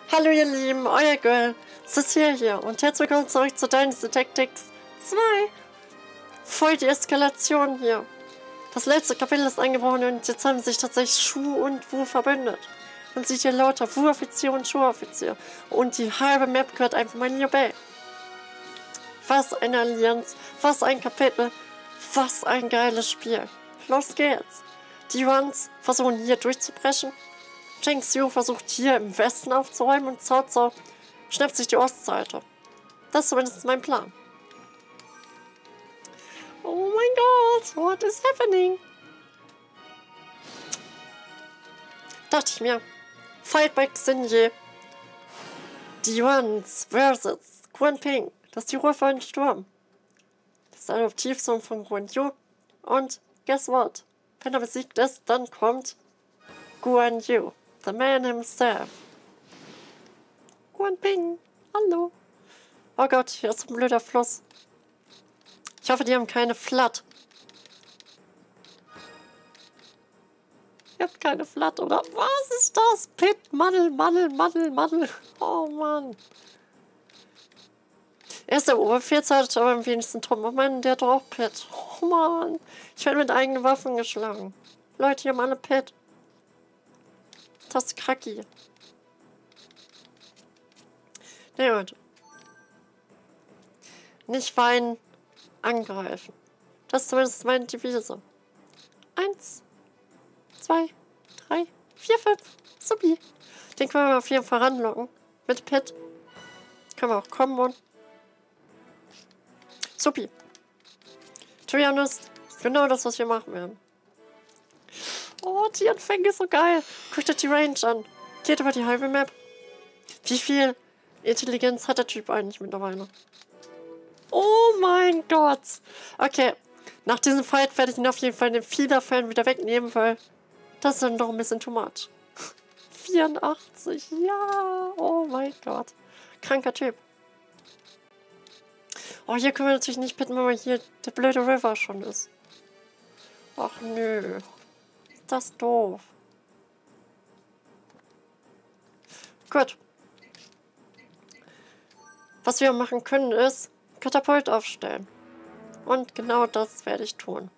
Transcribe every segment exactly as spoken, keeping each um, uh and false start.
Hallo ihr Lieben, euer Girl, Cecilia hier und herzlich willkommen zurück zu Dynasty Tactics zwei. Voll die Eskalation hier. Das letzte Kapitel ist eingebrochen und jetzt haben sich tatsächlich Schuh und Wu verbündet. Man sieht hier lauter Wu-Offizier und Schuh-Offizier und die halbe Map gehört einfach mal Liu Bei. Was eine Allianz, was ein Kapitel, was ein geiles Spiel. Los geht's. Die Yuans versuchen hier durchzubrechen. Zheng Xiu versucht hier im Westen aufzuräumen und Cao Cao schnappt sich die Ostseite. Das ist zumindest mein Plan. Oh mein Gott, what is happening? Dachte ich mir. Fight by Xinye. Die Yuans versus Guan Ping. Das ist die Ruhe vor dem Sturm. Das ist der Adoptivsohn von Guan Yu. Und guess what? Wenn er besiegt ist, dann kommt Guan Yu. The man himself. Guan Ping. Hallo. Oh Gott, hier ist ein blöder Fluss. Ich hoffe, die haben keine Flat. Ihr habt keine Flat, oder? Was ist das? Pit, Mandel, Mandel, Mandel, Mandel. Oh Mann. Er ist der Oberbefehlshaber, aber am wenigsten drum. Oh Mann, der hat doch auch Pit. Oh Mann. Ich werde mit eigenen Waffen geschlagen. Leute, die haben alle Pit. Das ist kacki. Na gut. Nicht weinen, angreifen. Das ist zumindest meine Devise. Eins, zwei, drei, vier, fünf. Supi. Den können wir auf jeden Fall ranlocken. Mit Pit. Können wir auch kommen und. Supi. To be honest, ist genau das, was wir machen werden. Oh, die Anfänge ist so geil. Guckt euch die Range an. Geht über die halbe Map. Wie viel Intelligenz hat der Typ eigentlich mittlerweile? Oh mein Gott. Okay. Nach diesem Fight werde ich ihn auf jeden Fall in den Fiederfällen wieder wegnehmen, weil das ist dann doch ein bisschen too much. vierundachtzig. Ja. Oh mein Gott. Kranker Typ. Oh, hier können wir natürlich nicht pitten, weil hier der blöde River schon ist. Ach nö. Das ist doof. Gut. Was wir machen können ist Katapult aufstellen. Und genau das werde ich tun.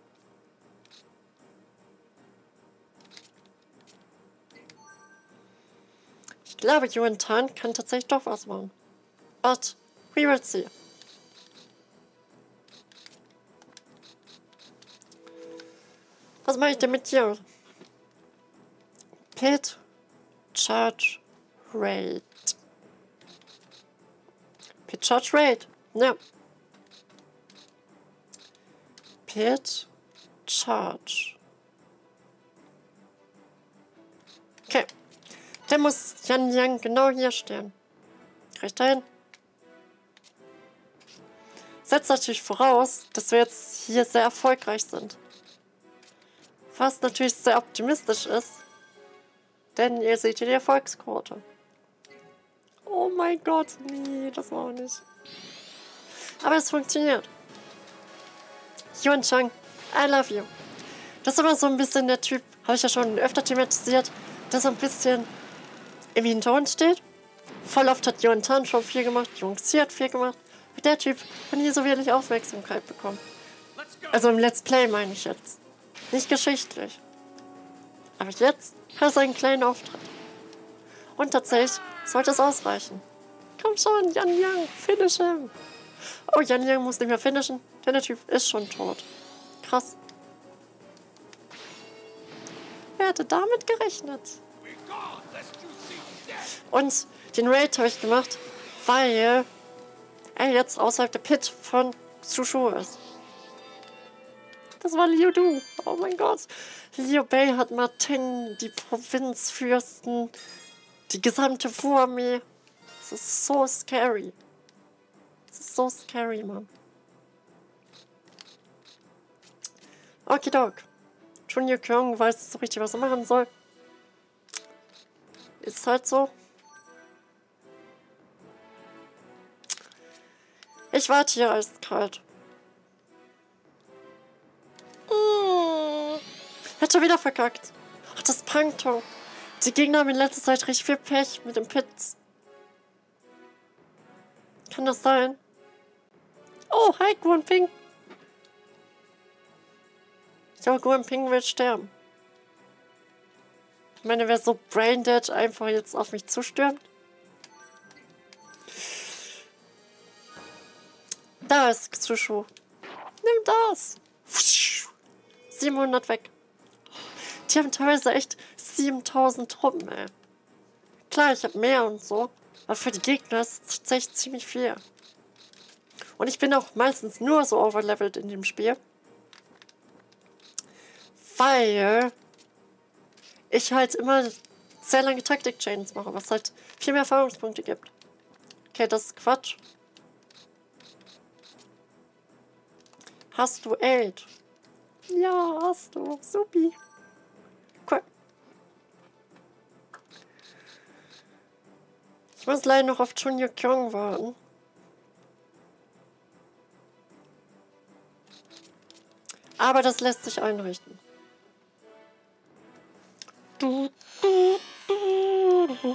Ich glaube, Yuan Tan kann tatsächlich doch was machen. But we will see. Was mache ich denn mit dir? Pit Charge Rate. Pit Charge Rate. Ja. Pit Charge. Okay. Der muss Yan Yang genau hier stehen. Recht dahin. Setzt natürlich voraus, dass wir jetzt hier sehr erfolgreich sind. Was natürlich sehr optimistisch ist, denn ihr seht hier die Erfolgsquote. Oh mein Gott, nee, das war auch nicht. Aber es funktioniert. Yuan Chang, I love you. Das ist immer so ein bisschen der Typ, habe ich ja schon öfter thematisiert, der so ein bisschen im Hintergrund steht. Voll oft hat Yuan Tan schon viel gemacht, Jung Xi hat viel gemacht. Und der Typ hat nie so wenig Aufmerksamkeit bekommen. Also im Let's Play meine ich jetzt. Nicht geschichtlich. Aber jetzt hat er einen kleinen Auftritt. Und tatsächlich sollte es ausreichen. Komm schon, Yan Yang, finish him. Oh, Yan Yang muss nicht mehr finishen, denn der Typ ist schon tot. Krass. Wer hätte damit gerechnet? Und den Raid habe ich gemacht, weil er jetzt außerhalb der Pit von Sushu ist. Das war Liu Du. Oh mein Gott. Liu Bei hat Martin, die Provinzfürsten, die gesamte Wu-Armee. Das ist so scary. Das ist so scary, Mann. Okidok. Junior Kyung weiß nicht so richtig, was er machen soll. Ist halt so. Ich warte hier eiskalt. Mmh. Hat schon wieder verkackt. Ach, das Plankton. Die Gegner haben in letzter Zeit richtig viel Pech mit dem Pits. Kann das sein? Oh, hi, Guan Ping. Ich glaube, Guan Ping will sterben. Ich meine, wer so braindead einfach jetzt auf mich zustürmt. Da ist Xushu. Nimm das. siebenhundert weg. Die haben teilweise echt siebentausend Truppen, ey. Klar, ich habe mehr und so. Aber für die Gegner ist es tatsächlich ziemlich viel. Und ich bin auch meistens nur so overlevelt in dem Spiel. Weil ich halt immer sehr lange Taktik-Chains mache, was halt viel mehr Erfahrungspunkte gibt. Okay, das ist Quatsch. Hast du Aid? Ja, hast du. Supi. Cool. Ich muss leider noch auf Chunyo Kyung warten. Aber das lässt sich einrichten. Du, du, du, du.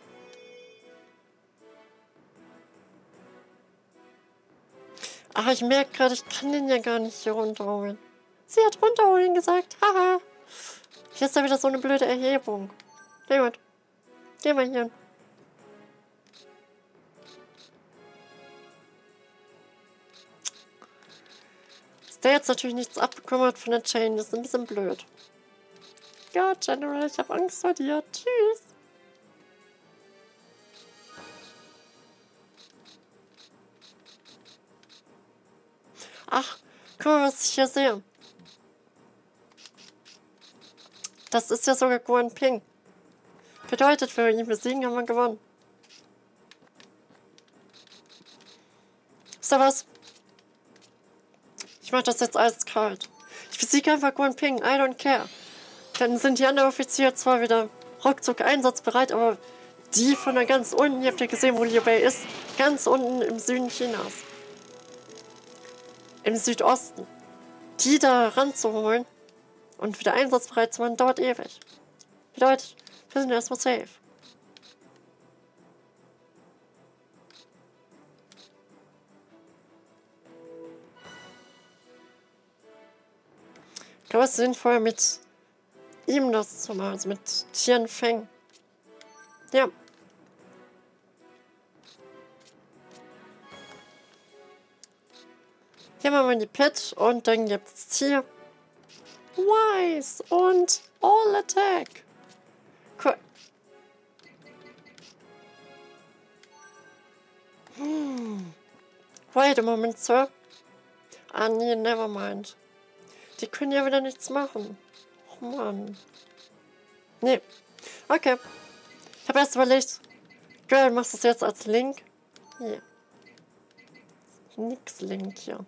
Ach, ich merke gerade, ich kann den ja gar nicht hier runterholen. Sie hat runterholen gesagt. Haha. Hier ist da wieder so eine blöde Erhebung. Geh mal. Geh mal hier hin. Dass der jetzt natürlich nichts abbekommen hat von der Chain, das ist ein bisschen blöd. Ja, General, ich habe Angst vor dir. Tschüss. Ach, guck mal, was ich hier sehe. Das ist ja sogar Guan Ping. Bedeutet, wenn wir ihn besiegen, haben wir gewonnen. Ist da was? Ich mach das jetzt eiskalt. Ich besiege einfach Guan Ping, I don't care. Dann sind die anderen Offiziere zwar wieder ruckzuck einsatzbereit, aber die von da ganz unten, ihr habt ja gesehen, wo Liu Bei ist, ganz unten im Süden Chinas. Im Südosten. Die da ranzuholen und wieder einsatzbereit zu machen, dauert ewig. Bedeutet, wir sind erstmal safe. Ich glaube, es ist sinnvoll, mit ihm das zu machen, also mit Tian Feng. Ja. Hier machen wir die Pit und dann gibt es hier Wise und All Attack. Cool. Hm. Wait a moment, Sir. Ah, nee, never mind. Die können ja wieder nichts machen. Oh Mann. Nee. Okay. Ich habe erst überlegt, Girl, machst du das jetzt als Link? Nee. Nix Link hier.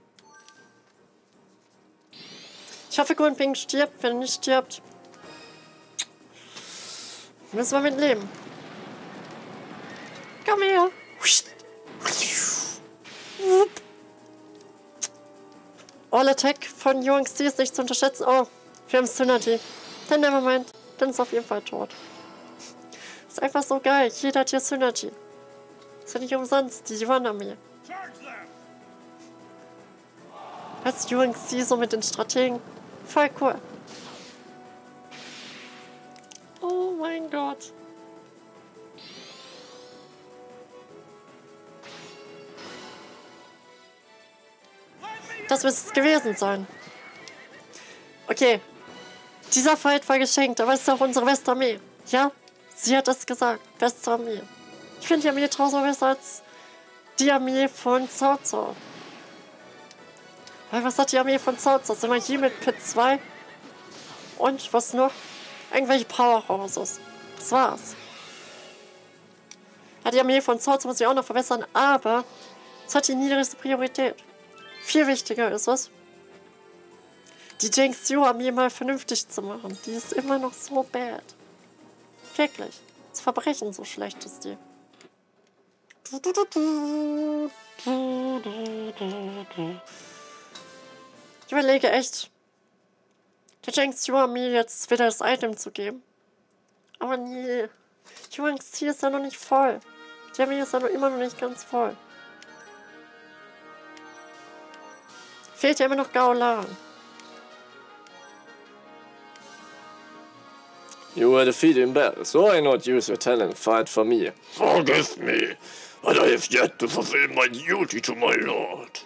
Ich hoffe, Guan Ping stirbt. Wenn er nicht stirbt, müssen wir mit leben. Komm her. All Attack von Yuan-Xi ist nicht zu unterschätzen. Oh, wir haben Synergy. Dann nevermind. Dann ist auf jeden Fall tot. Ist einfach so geil. Jeder hat hier Synergy. Ist ja nicht umsonst, die Yuan-Armee. Als Yuan-Xi so mit den Strategen. Voll cool. Oh mein Gott. Das müsste es gewesen sein. Okay. Dieser Fight war geschenkt, aber es ist auch unsere Westarmee. Ja, sie hat es gesagt. Westarmee. Ich finde die Armee tausendmal besser als die Armee von Cao Cao. Weil was hat die Armee von Cao Cao? Sind wir hier mit Pit zwei? Und was noch? Irgendwelche Powerhouses. Das war's. Ja, die Armee von Cao Cao muss ich auch noch verbessern, aber es hat die niedrigste Priorität. Viel wichtiger ist es, die Jingxiu-Armee mal vernünftig zu machen. Die ist immer noch so bad. Wirklich. Das Verbrechen so schlecht ist die. Ich überlege echt, der Jingxiu-Armee jetzt wieder das Item zu geben. Aber nee. Jungs, Ziel ist ja noch nicht voll. Die haben ist ja noch immer noch nicht ganz voll. Fehlt ja immer noch Gaulan. You were defeated in battle, so why not use your talent fight for me? Forgive me, but I have yet to fulfill my duty to my lord.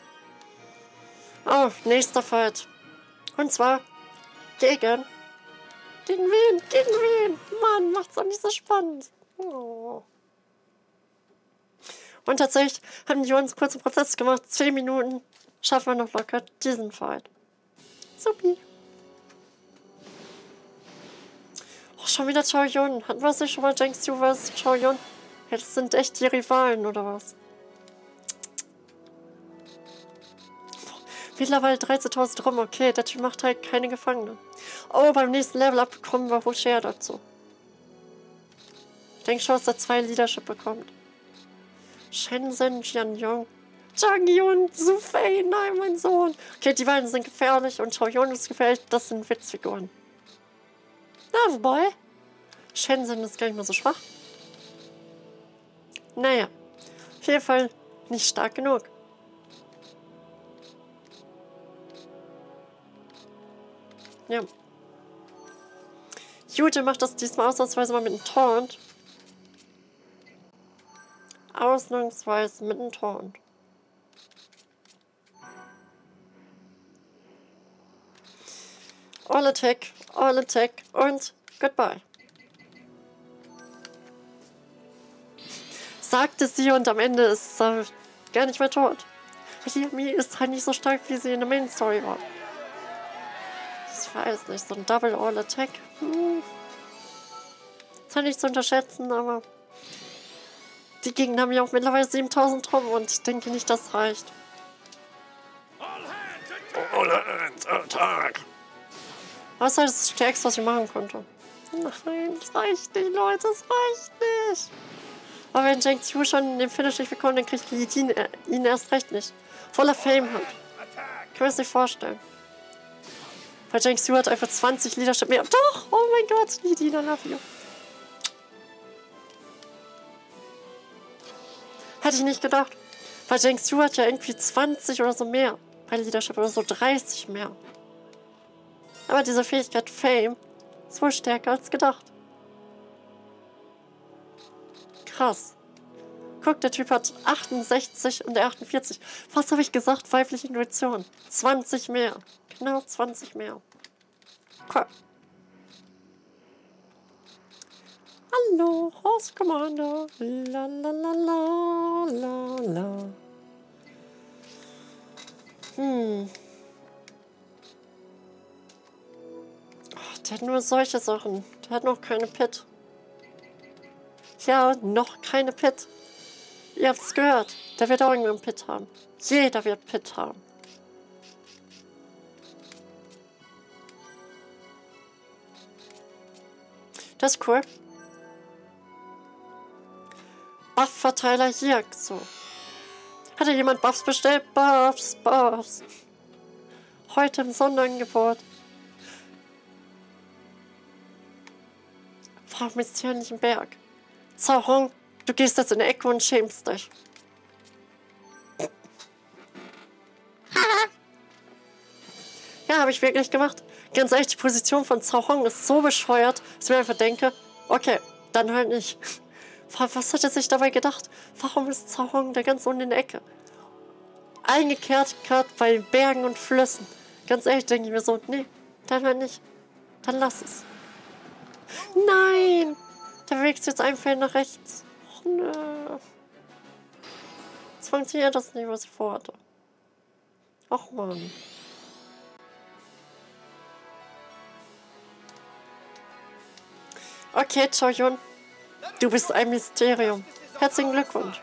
Oh, nächster Fight. Und zwar gegen... Gegen wen? Gegen wen? Mann, macht's doch nicht so spannend. Oh. Und tatsächlich haben die uns kurz einen Prozess gemacht. Zehn Minuten schaffen wir noch locker diesen Fight. Supi. Oh, schon wieder Chao Yun. Hatten wir es nicht schon mal Zheng Xiu versus Chao Yun? Ja, das sind echt die Rivalen, oder was? Mittlerweile dreizehntausend rum. Okay, der Typ macht halt keine Gefangene. Oh, beim nächsten Level-Up bekommen wir Hosea dazu. Ich denke schon, dass er zwei Leadership bekommt. Shenzhen, Jianyong, Zhang Yun, Su Fei, nein, mein Sohn. Okay, die beiden sind gefährlich und Chao Yun ist gefährlich. Das sind Witzfiguren. Na, wobei, Shenzhen ist gar nicht mehr so schwach. Naja, auf jeden Fall nicht stark genug. Ja. Jute macht das diesmal ausnahmsweise mal mit einem Taunt. Ausnahmsweise mit einem Taunt. All Attack, All Attack und Goodbye. Sagte sie und am Ende ist sie äh, gar nicht mehr tot. Die Armee ist halt nicht so stark, wie sie in der Main Story war. Ich weiß nicht, so ein Double All Attack. Hm. Ist halt nicht zu unterschätzen, aber die Gegner haben ja auch mittlerweile siebentausend rum und ich denke nicht, das reicht. All hands attack! Was ist halt das Stärkste, was ich machen konnte? Nein, das reicht nicht, Leute, das reicht nicht. Aber wenn Zheng Xiu schon den Finish nicht bekommt, dann kriegt Li Jin äh, ihn erst recht nicht. Voller Fame hat. Kann mir das nicht vorstellen. Weil Zheng Xiu hat einfach zwanzig Leadership mehr. Doch! Oh mein Gott, Li Jin, I love you. Hätte ich nicht gedacht. Weil Zheng Xiu hat ja irgendwie zwanzig oder so mehr bei Leadership oder so dreißig mehr. Aber diese Fähigkeit Fame ist wohl stärker als gedacht. Krass. Guck, der Typ hat achtundsechzig und der achtundvierzig. Was habe ich gesagt? Weibliche Intuition. zwanzig mehr. Genau zwanzig mehr. Okay. Hallo, Horse Commander. La la la la la la. Hm. Oh, der hat nur solche Sachen. Der hat noch keine Pit. Ja, noch keine Pit. Ihr habt es gehört. Der wird auch irgendwann Pit haben. Jeder wird Pit haben. Das ist cool. Buff-Verteiler hier. So. Hatte jemand Buffs bestellt? Buffs, Buffs. Heute im Sonderangebot. Warum ist hier nicht ein Berg? Cao Hong, du gehst jetzt in die Ecke und schämst dich. Ja, habe ich wirklich gemacht. Ganz ehrlich, die Position von Cao Hong ist so bescheuert, dass ich mir einfach denke, okay, dann halt nicht. Was hat er sich dabei gedacht? Warum ist Cao Hong da ganz unten in der Ecke? Eingekehrt, gerade bei Bergen und Flüssen. Ganz ehrlich, denke ich mir so, nee, dann halt nicht. Dann lass es. Nein! Der bewegt sich jetzt ein Feld nach rechts. Och, nö. Jetzt funktioniert das nicht, was ich vorhatte. Och, Mann. Okay, Chao Yun. Du bist ein Mysterium. Herzlichen Glückwunsch.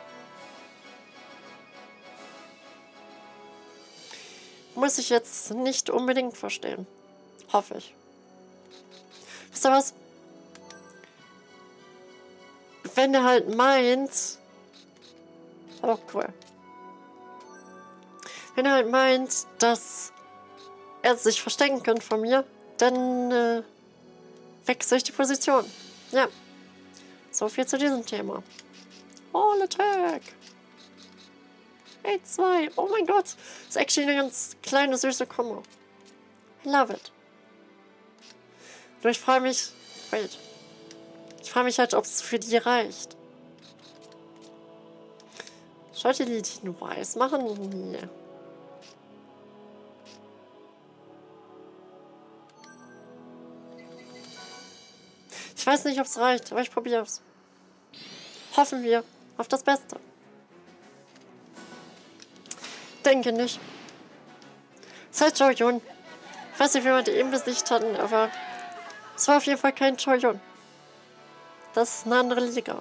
Muss ich jetzt nicht unbedingt verstehen. Hoffe ich. Wisst ihr was? Wenn er halt meint... Oh, cool. Wenn er halt meint, dass er sich verstecken könnte von mir, dann äh, wechsle ich die Position. Ja. So viel zu diesem Thema. All Attack. A zwei. Oh mein Gott. Das ist actually eine ganz kleine, süße Kombo. I love it. Nur ich frage mich... Wait. Ich frage mich halt, ob es für die reicht. Sollte die die nur weiß machen? Nee. Ich weiß nicht, ob es reicht, aber ich probiere es. Hoffen wir auf das Beste. Denke nicht. Sei Choi-Yun. Ich weiß nicht, wie wir die eben besiegt hatten, aber es war auf jeden Fall kein Choi-Yun. Das ist eine andere Liga.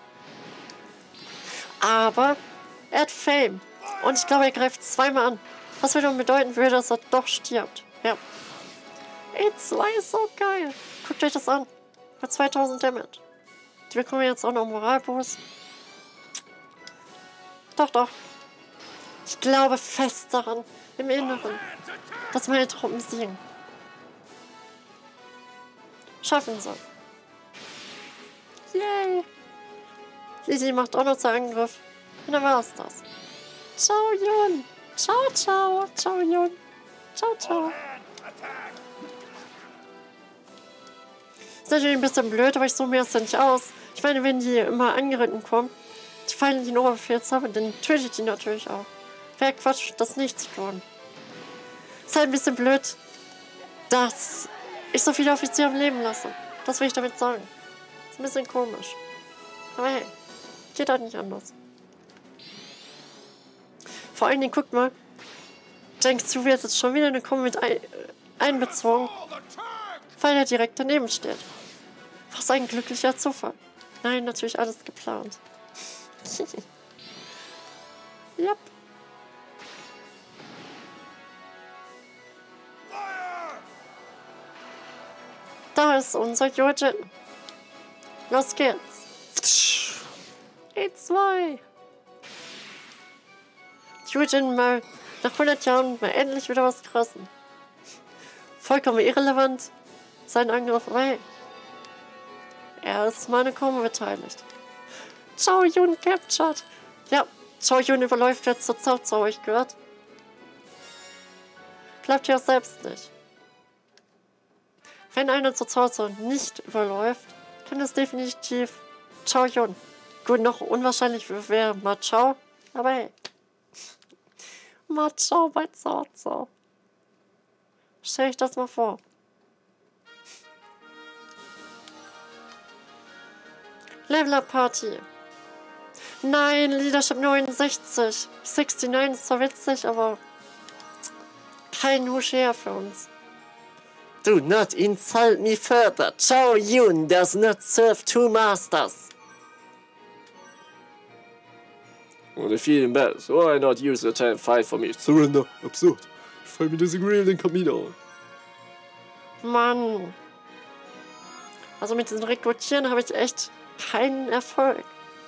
Aber er hat Fame. Und ich glaube, er greift zweimal an. Was wiederum bedeuten würde, dass er doch stirbt. Ja. A zwei ist so geil. Guckt euch das an. Mit zweitausend Damage. Die bekommen jetzt auch noch Moralboost. Doch, doch. Ich glaube fest daran, im Inneren, dass meine Truppen siegen. Schaffen sie. Yay. Lizzie macht auch noch zu Angriff. Und dann war's das. Ciao, Yun. Ciao, ciao. Ciao, Yun. Ciao, ciao. Ist natürlich ein bisschen blöd, aber ich suche mir das ja nicht aus. Ich meine, wenn die immer angeritten kommen, die fallen in den Oberbefehlshaber, dann tötet die natürlich auch. Wäre Quatsch, das nicht zu tun. Ist halt ein bisschen blöd, dass ich so viele Offiziere am Leben lasse. Das will ich damit sagen. Ist ein bisschen komisch. Aber hey, geht halt nicht anders. Vor allen Dingen, guckt mal, denkst du, wird jetzt schon wieder eine Kombi mit ein, einbezogen, weil er direkt daneben steht. Was ein glücklicher Zufall. Nein, natürlich alles geplant. Yep. Da ist unser Yojin. Los geht's. A zwei. Yojin mal nach hundert Jahren mal endlich wieder was krassen. Vollkommen irrelevant. Sein Angriff, hey. Er ist meine Kombo beteiligt. Chao-Yun captured. Ja, Chao-Yun überläuft jetzt zur Zeit, so habe ich gehört. Glaubt ihr auch selbst nicht. Wenn einer zur Zeit nicht überläuft, dann ist definitiv Chao-Yun. Gut, noch unwahrscheinlich wäre Ma Chao, aber hey. Ma Chao bei Cao. Stell ich das mal vor. Level-Up Party. Nein, Leadership neunundsechzig. neunundsechzig ist zwar witzig, aber kein Husher für uns. Do not insult me further. Chao-Yun does not serve two masters. Well, if you battle, so why not use the time fight for me? Surrender. Absurd. If I disagree, then come on. Mann. Also mit diesem Rekrutieren habe ich echt keinen Erfolg.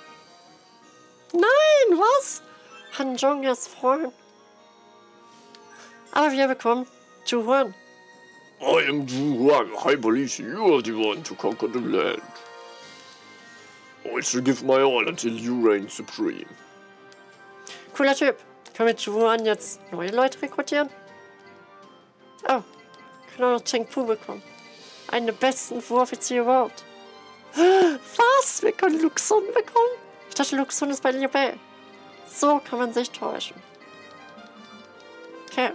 Nein, was? Han Zhong ist Freund. Aber wir bekommen Zhu Huan. I am Zhu Huan. I believe you are the one to conquer the land. I shall give my all until you reign supreme. Cooler Typ. Können wir Zhu Huan jetzt neue Leute rekrutieren? Oh, können auch noch Cheng Pu bekommen. Einen der besten Fu-Offiziere überhaupt. Was? Wir können Luxun bekommen? Ich dachte, Luxun ist bei Liu Bei. So kann man sich täuschen. Okay.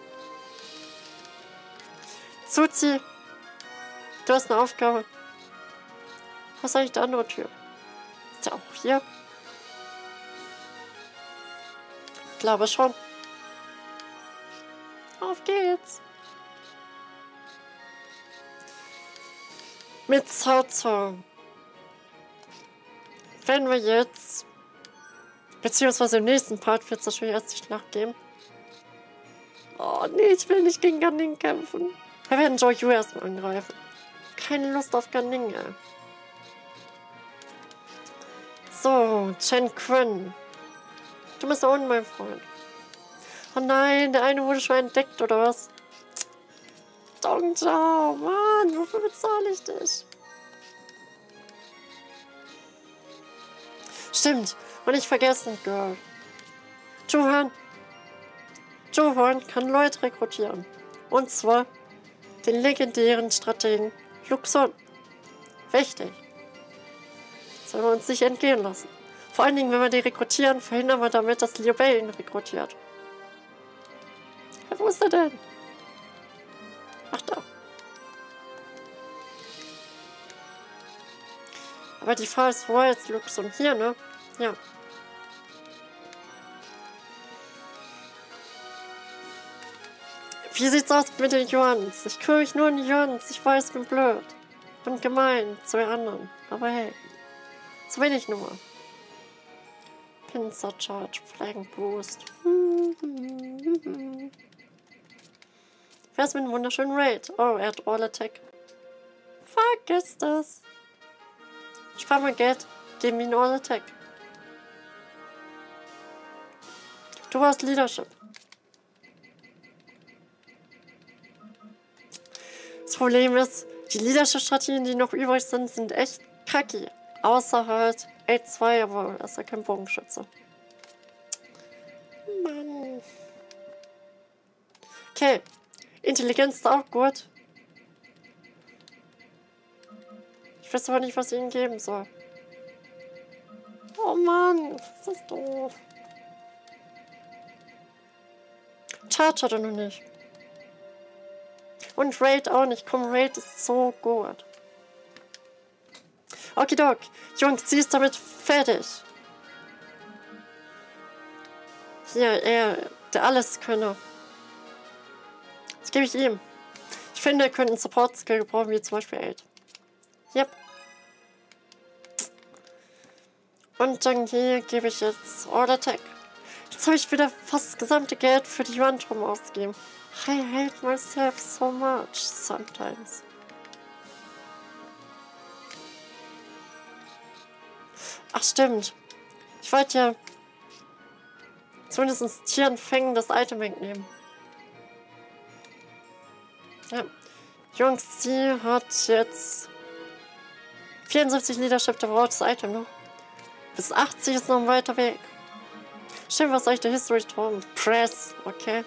Suzi, du hast eine Aufgabe. Was ist eigentlich der andere Typ? Ist der auch hier? Ich glaube schon. Auf geht's. Mit Cao Cao. Wenn wir jetzt, beziehungsweise im nächsten Part wird es natürlich erst die Schlacht geben. Oh nee, ich will nicht gegen Gan Ning kämpfen. Wir werden Zhou Yu erstmal angreifen. Keine Lust auf Gan Ning, ey. So, Chen Quan. Du bist da unten, mein Freund. Oh nein, der eine wurde schon entdeckt, oder was? Dong Zhao, Mann, wofür bezahle ich dich? Stimmt. Und nicht vergessen, Girl. Juhan. Juhan kann Leute rekrutieren. Und zwar den legendären Strategen Luxon. Wichtig. Sollen wir uns nicht entgehen lassen. Vor allen Dingen, wenn wir die rekrutieren, verhindern wir damit, dass Liu Bei ihn rekrutiert. Wo ist er denn? Ach, da. Aber die Frage ist, wo ist jetzt Luxon? Hier, ne? Ja. Wie sieht's aus mit den Yuans? Ich kümmere mich nur um die Yuans. Ich weiß, ich bin blöd. Und gemein zu den anderen. Aber hey. So wenig nur. Pincer Charge, Flank Boost. Wer ist mit einem wunderschönen Raid? Oh, er hat All Attack. Vergiss das. Spar mal Geld, geben ihm All Attack. Du hast Leadership. Das Problem ist, die Leadership-Strategien, die noch übrig sind, sind echt kacke. Außer halt A zwei, aber er ist ja kein Bogenschütze. Mann. Okay. Intelligenz ist auch gut. Ich weiß aber nicht, was ich ihnen geben soll. Oh Mann, ist das doof. Charge hat er noch nicht. Und Raid auch nicht. Komm, Raid ist so gut. Okidok. Jungs, sie ist damit fertig. Hier, er, der Alleskönner. Das gebe ich ihm. Ich finde, er könnte einen Support-Skill gebrauchen, wie zum Beispiel Aid. Yep. Und dann hier gebe ich jetzt All Attack. Jetzt habe ich wieder fast das gesamte Geld für die Yuan-Truppen ausgegeben. I hate myself so much sometimes. Ach stimmt. Ich wollte ja zumindest Tieren fängen, das Item wegnehmen. Ja. Jungs, sie hat jetzt vierundsiebzig Leadership, da braucht das Item noch. Bis achtzig ist noch ein weiter Weg. Stimmt, was soll ich der History Tom? Press, okay.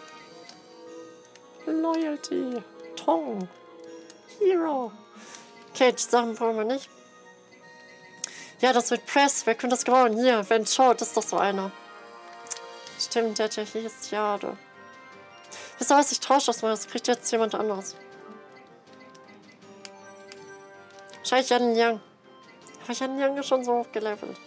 Loyalty. Tong. Hero. Okay, die Sachen brauchen wir nicht. Ja, das wird Press. Wer könnte das gebrauchen? Hier, wenn schaut, das ist doch so einer. Stimmt, der hat ja hier Jade. Wisst ihr was? Ich tausche das mal. Das kriegt jetzt jemand anderes. Wahrscheinlich Yan Yang. Aber Yan Yang ist schon so hochgelevelt.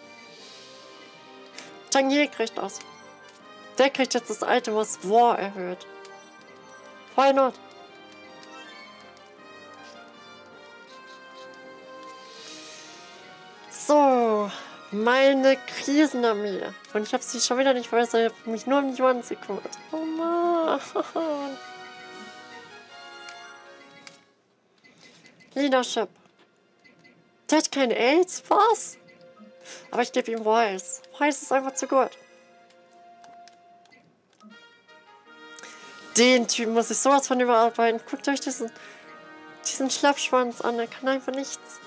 Zhang Yi kriegt das. Der kriegt jetzt das Item, was War erhöht. Why not? So, meine Krisenarmee. Und ich habe sie schon wieder nicht vergessen, ich habe mich nur um die Yuan gekümmert. Oh Mann. Leadership. Der hat kein Aid? Was? Aber ich gebe ihm Wise. Wise ist einfach zu gut. Den Typen muss ich sowas von überarbeiten. Guckt euch diesen, diesen Schlappschwanz an. Der kann einfach nichts.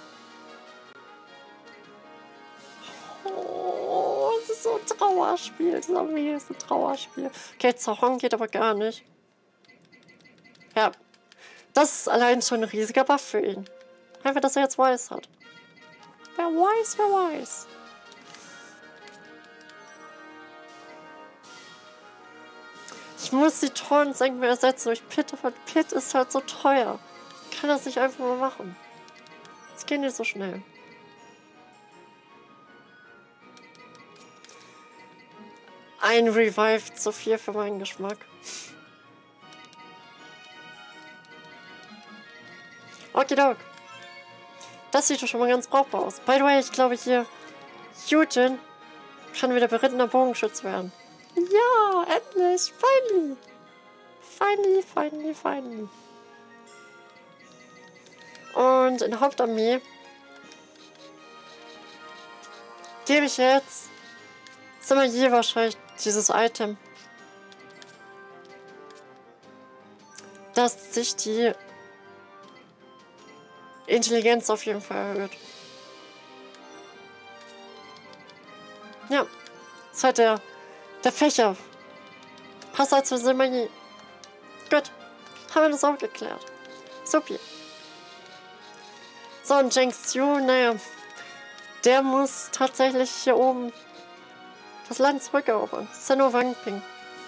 Oh, es ist so ein Trauerspiel. Dieser Armee ist ein Trauerspiel. Okay, Zahong geht aber gar nicht. Ja. Das ist allein schon ein riesiger Buff für ihn. Einfach, dass er jetzt Wise hat. Wer weiß, wer weiß. Ich muss die Tons irgendwie ersetzen durch Pit, aber Pit ist halt so teuer. Ich kann das nicht einfach mal machen. Das geht nicht so schnell. Ein Revive zu viel für meinen Geschmack. Okidok. Das sieht doch schon mal ganz brauchbar aus. By the way, ich glaube hier, Yujin kann wieder berittener Bogenschütz werden. Ja, endlich, finally. Finally, finally, finally. Und in der Hauptarmee gebe ich jetzt Sima Yi wahrscheinlich dieses Item, dass sich die Intelligenz auf jeden Fall erhöht. Ja, das ist halt der, der Fächer. Pass als Semanie. Gut, haben wir das auch geklärt. Supi. So, und Zheng Xiu, naja, der muss tatsächlich hier oben das Land zurückerobern. Das ist ja nur Wang Ping.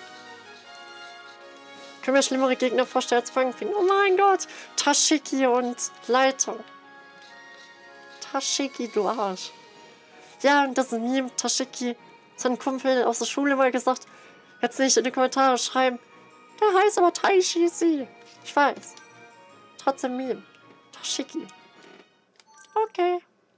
Ich kann mir schlimmere Gegner vorstellen als Wang Ping. Oh mein Gott, Tashiki und Leitung. Tashiki, du Arsch. Ja, und das Meme, Tashiki, sein Kumpel aus der Schule mal gesagt, jetzt nicht in die Kommentare schreiben, der heißt aber Taishi. Ich weiß. Trotzdem Meme. Tashiki. Okay.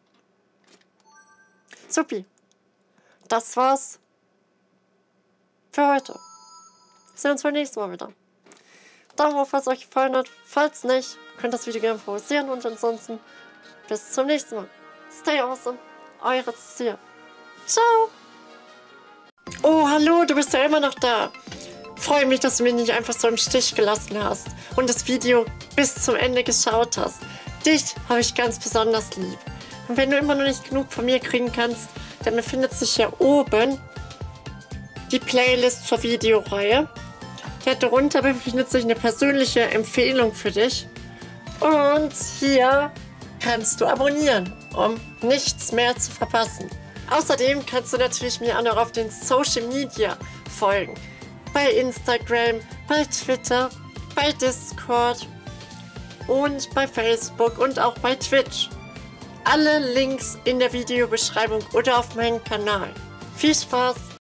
Supi. Das war's für heute. Wir sehen uns beim nächsten Mal wieder. Daumen hoch, falls es euch gefallen hat. Falls nicht, könnt ihr das Video gerne favorisieren und ansonsten bis zum nächsten Mal. Stay awesome. Eure Cecilia. Ciao. Oh, hallo, du bist ja immer noch da. Freue mich, dass du mich nicht einfach so im Stich gelassen hast und das Video bis zum Ende geschaut hast. Dich habe ich ganz besonders lieb. Und wenn du immer noch nicht genug von mir kriegen kannst, dann befindet sich hier oben die Playlist zur Videoreihe. Ja, darunter befindet sich eine persönliche Empfehlung für dich. Und hier kannst du abonnieren, um nichts mehr zu verpassen. Außerdem kannst du natürlich mir auch noch auf den Social Media folgen. Bei Instagram, bei Twitter, bei Discord und bei Facebook und auch bei Twitch. Alle Links in der Videobeschreibung oder auf meinem Kanal. Viel Spaß